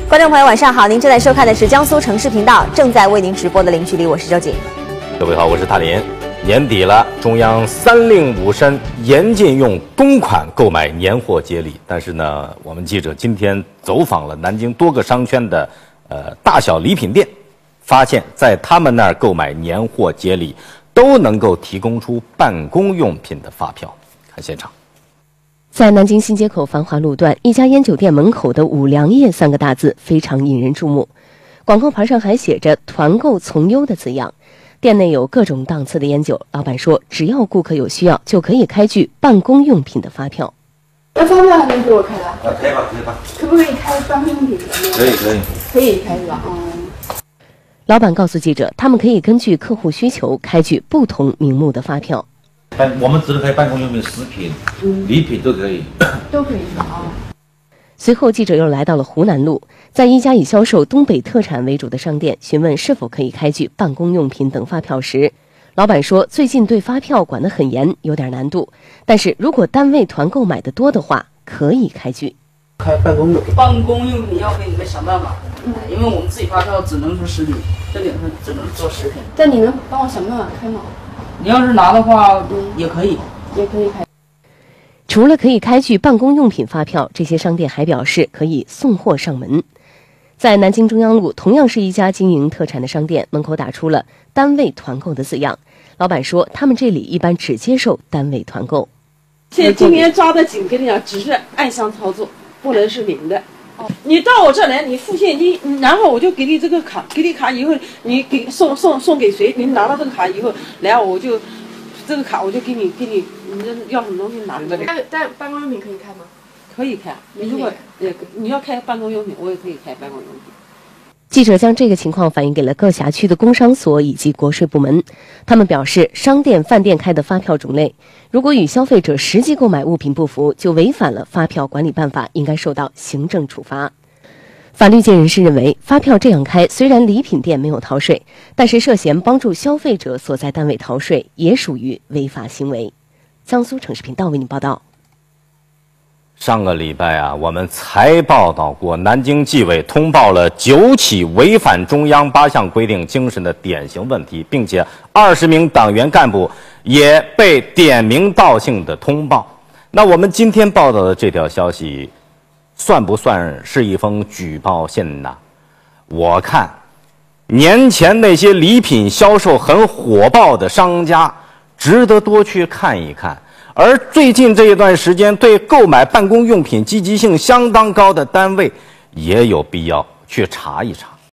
观众朋友，晚上好！您正在收看的是江苏城市频道正在为您直播的《零距离》，我是周瑾。 各位好，我是塔林。年底了，中央三令五申严禁用公款购买年货节礼。但是呢，我们记者今天走访了南京多个商圈的大小礼品店，发现在他们那儿购买年货节礼都能够提供出办公用品的发票。看现场。 在南京新街口繁华路段，一家烟酒店门口的五粮液3个大字非常引人注目，广告牌上还写着团购从优的字样。店内有各种档次的烟酒，老板说只要顾客有需要，就可以开具办公用品的发票。 那发票还能给我开吧？ 可以吧，可以吧。 可不可以开办公用品？ 可以。 可以开是吧？ 老板告诉记者，他们可以根据客户需求开具不同名目的发票。 我们只能开办公用品、食品、礼品都可以。 都可以是吧？ 随后，记者又来到了湖南路，在一家以销售东北特产为主的商店询问是否可以开具办公用品等发票时，老板说最近对发票管得很严，有点难度，但是如果单位团购买的多的话，可以开具。 开办公用品， 办公用品要给你们想办法，因为我们自己发票只能说食品，这点是只能做食品。 但你能帮我想办法开吗？ 你要是拿的话，也可以开。 除了可以开具办公用品发票，这些商店还表示可以送货上门。在南京中央路，同样是一家经营特产的商店，门口打出了单位团购的字样。老板说，他们这里一般只接受单位团购。 现在今年抓得紧，跟你讲，只是暗箱操作，不能是明的。你到我这来，你付现金，然后我就给你这个卡，给你卡以后，你给送给谁？你拿到这个卡以后，来我就这个卡我就给你，你要什么东西拿这里。 但办公用品可以开吗？ 可以开。你如果你要开办公用品，我也可以开办公用品。 记者将这个情况反映给了各辖区的工商所以及国税部门，他们表示，商店、饭店开的发票种类，如果与消费者实际购买物品不符，就违反了发票管理办法，应该受到行政处罚。法律界人士认为，发票这样开，虽然礼品店没有逃税，但是涉嫌帮助消费者所在单位逃税，也属于违法行为。江苏城市频道为您报道。 上个礼拜啊，我们才报道过，南京纪委通报了9起违反中央8项规定精神的典型问题，并且20名党员干部也被点名道姓的通报。那我们今天报道的这条消息，算不算是一封举报信呢？我看，年前那些礼品销售很火爆的商家，值得多去看一看。而最近这一段时间，对购买办公用品积极性相当高的单位，也有必要去查一查。